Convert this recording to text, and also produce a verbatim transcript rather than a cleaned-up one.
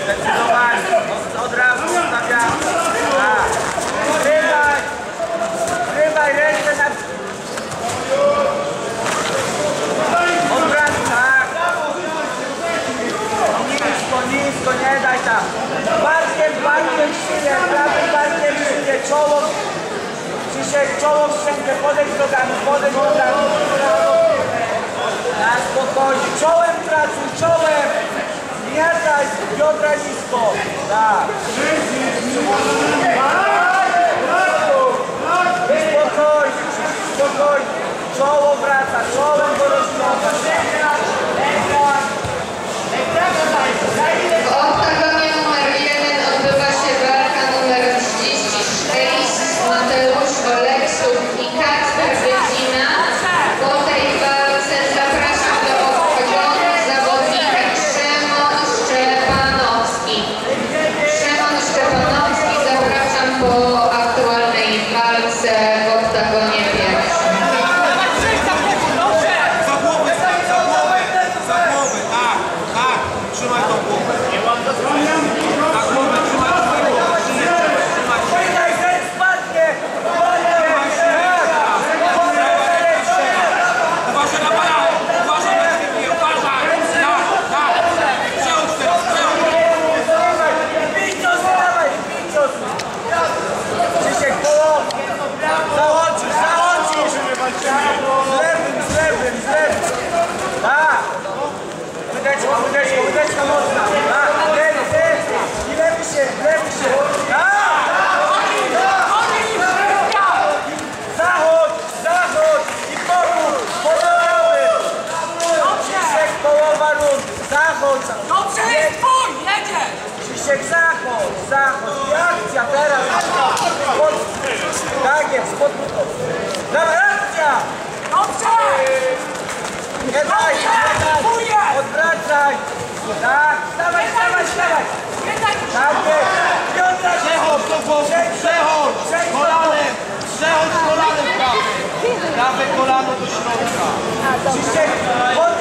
Zdecydowanie. Od, od razu ustawiamy. Tak. Zrywaj. Zrywaj ręce na... Odwracaj. Tak. Nisko, nisko, nie daj tam. Barkiem, barkiem szyję, prawym barkiem szyję, czoło. Krzysiek, czoło w szczękę, podejdź nogami, podejdź nogami. Na spokojnie, czołem pracuj, czołem. Miataj, biodra nisko. Tak. Spokojnie, spokojnie. Czoło wraca, czołem do rozmowy. W oktagonie numer jeden odbywa się walka numer trzydzieści sześć. Mateusz Oleksuk i Kacper Wycina. Po tej walce zapraszam do obchodzenia zawodnika Szymon Szczepanowski. Szymon Szczepanowski zapraszam po aktualnej walce w oktagonie pierwszym. Trzymaj tą głowę. Na głowę trzymaj tą głowę. Trzymaj się. Czekaj, ten spadnie! Uważaj na pana! Uważaj na siebie! Uważaj! Tak, tak! Przełóż teraz, przełóż! Picios, dawaj! Picios! Krzysiek, połowę! Załączysz, załączysz! Z lewym, z lewym, z lewym! Tak! Wydeczka, wydeczka, wydeczka mocna! Tak! Lewy, lewy! I lewy się, lewy się! Tak! Zachodź, zachodź! I pomóż! Podołały! Krzysiek, połowa rund! Zachodź! Dobrze, jest twój, jedziesz! Krzysiek, zachodź, zachodź! I akcja teraz! Spod... Tak jest, spod... Dawaj, akcja! Dobrze! Nie daj, nie daj! Odwracaj! Tak, stawaj, stawaj, stawaj! Nie daj! Tak jest! Piotra, Przechodź do głowy! Przechodź! Kolanem! Przechodź kolanem prawe! Prawe kolano do środka! Krzysiek,